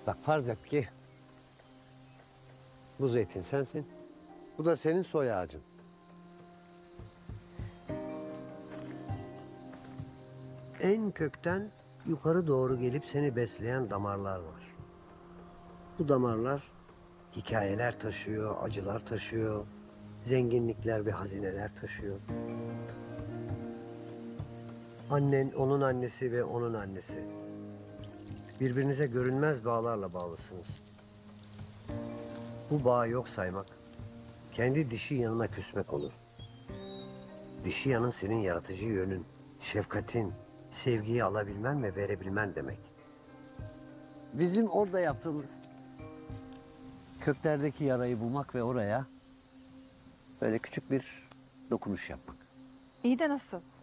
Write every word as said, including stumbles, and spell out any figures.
Bak farz et ki bu zeytin sensin. Bu da senin soy ağacın. En kökten yukarı doğru gelip seni besleyen damarlar var. Bu damarlar hikayeler taşıyor, acılar taşıyor, zenginlikler ve hazineler taşıyor. Annen, onun annesi ve onun annesi. Birbirinize görünmez bağlarla bağlısınız. Bu bağı yok saymak, kendi dişi yanına küsmek olur. Dişi yanın senin yaratıcı yönün, şefkatin, sevgiyi alabilmen ve verebilmen demek. Bizim orada yaptığımız köklerdeki yarayı bulmak ve oraya böyle küçük bir dokunuş yapmak. İyi de nasıl?